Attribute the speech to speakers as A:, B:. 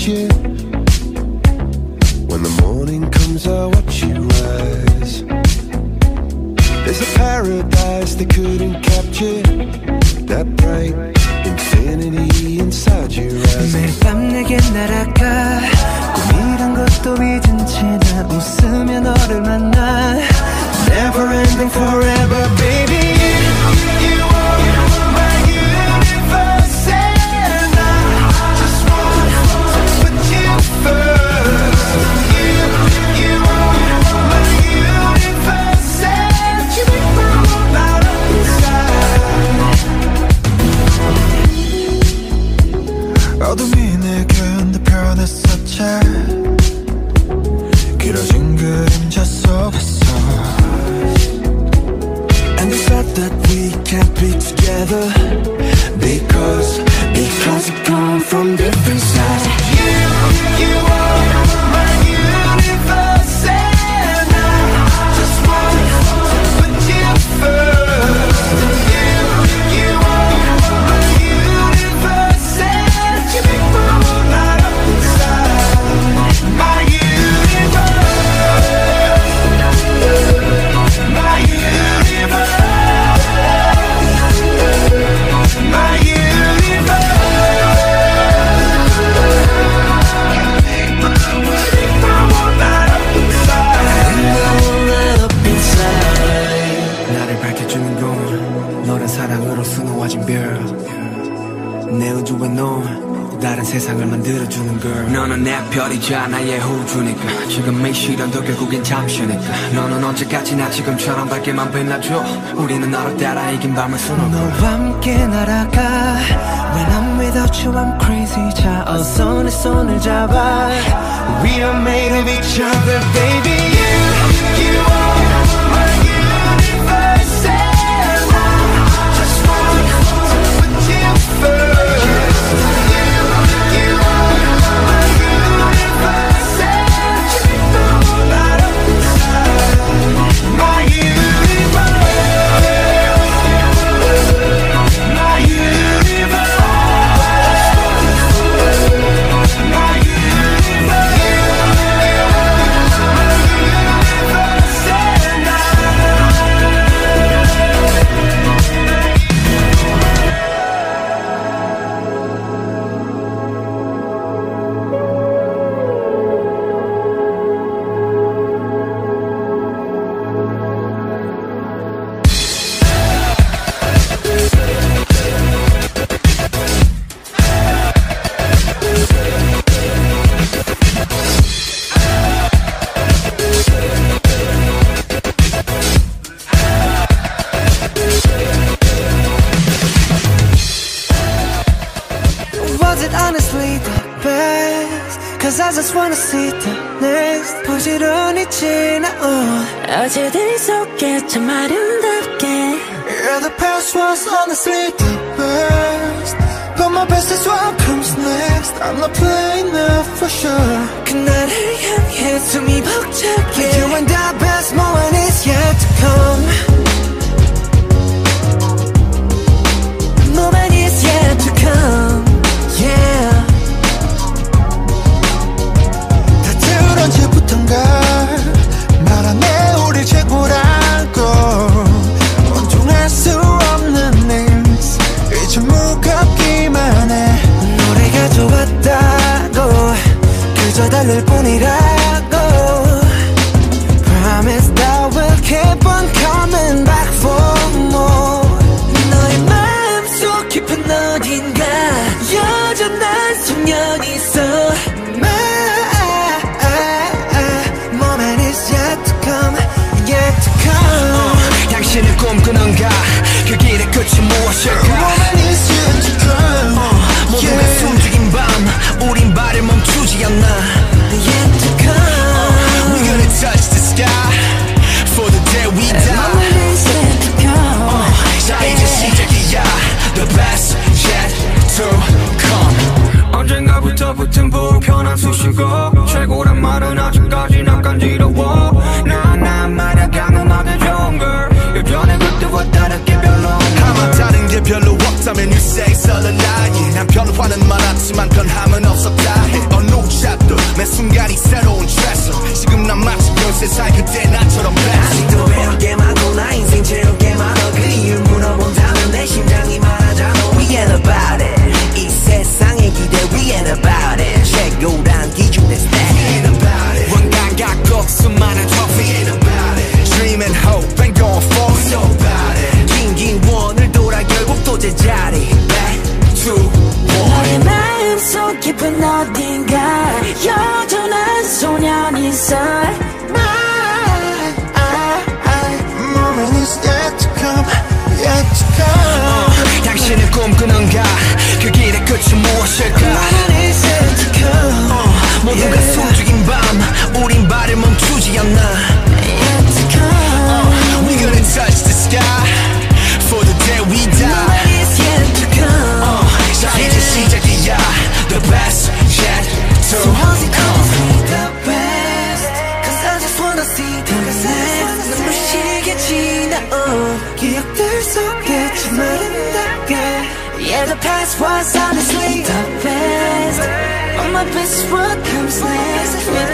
A: you. When the morning comes I watch you rise. There's a paradise they couldn't capture, that bright infinity inside your eyes.
B: 매일 밤 내게 날아가 꿈이란 것도 잊은 채 나 웃으며 너를 만나. Never ending forever baby. You are my universe and I just want to put you first. You are my universe and you make my world light up inside. 어둠이 내겐 더 변했었지. 길어진 그림자 속에서 And the fact that we can't be together Because we come from different sides. You are my universe and I just want to put you first. You are my universe and you make my world light up inside. My universe, my universe, my universe. Make my world light up inside. 나를 밝혀주는 건 너란 사랑으로 수놓아진 별. 내 우주에 넌 다른 세상을 만들어주는 girl. 너는 내 별이자 나의 호주니까 지금 이 시련도 결국엔 잠시니까 너는 언제까지나 지금처럼 밝게만 빛나줘. 우리는 너를 따라 이긴 밤을 수놓고 너와 함께 날아가. When I'm without you I'm crazy. 자 어서 내 손을 잡아. We are made of each other baby. You are my universe and I just want to put you first. Was it honestly the best? Cause I just wanna see the next. 부지런히 지나온
C: 어제들 속에 참 아름답게.
B: Yeah, the past was honestly the best. But my best is what comes next. I'm not playing now for sure. 그날을 향해 숨이 벅차게. You and the best moment is yet to come. Moment is yet to come. Yeah. 다들 언제부턴가 말하네 우리 최고라고. 온종할 수 없는 names 이제 무겁기만 해. 노래가 좋았다고 그저 달랠 뿐이라고. Promise that we'll keep on coming back for more. 너의 마음속 깊은 어딘가 여전한 소년이 있어. My moment is yet to come, yet to come. 당신은 꿈꾸는가 그 길의 끝이 무엇일까. Moment is yet to come. 모두가 숨죽인 밤 우린 발을 멈추지 않나. Yet to come. We're gonna touch the sky for the day we die. Moment is yet to come. 자 이제 시작이야. The best yet to come. 언젠가부터 붙은 불편한 수식어. 최고란 말은 아직까지 난 간지러워. 난 말야 강음하게 좋은 걸. 예전에 그때와 다르게 별로. 아마 다른 게 별로 사이 그때 나처럼 best. 아직도 배울 게 많고 나 인생 채울 게 많아. 그 이유 물어본다면 내 심장이 말하잖아. We ain't about it. 이 세상의 기대 we ain't about it. 최고란 기준 that's that. We ain't about it. 원각각곡 수많은 trophy. We ain't about it. Dream and hope and going for it. So about it. 긴긴 원을 돌아 결국 또 제자리. Back to one.
C: 너의 마음속 깊은 어딘가 여전한 소년이 있어.
A: Moment is yet to come, yet to come.
B: 당신은 꿈꾸는가 그 길의 끝이 무엇일까.
A: Moment is yet to come.
B: 모두가 숨죽인 밤 우린 발을 멈추지 않나.
C: Yet to come.
B: We gonna touch the sky for the day we die.
C: Moment is yet to come.
B: 자 이제 시작이야. The best yet to
C: So how's it
B: come.
C: be the best? Cause I just wanna see the next. 눈부시게 지나온 기억들 속에 참 아름답게. Yeah, the past was honestly the best. But my best is what comes next.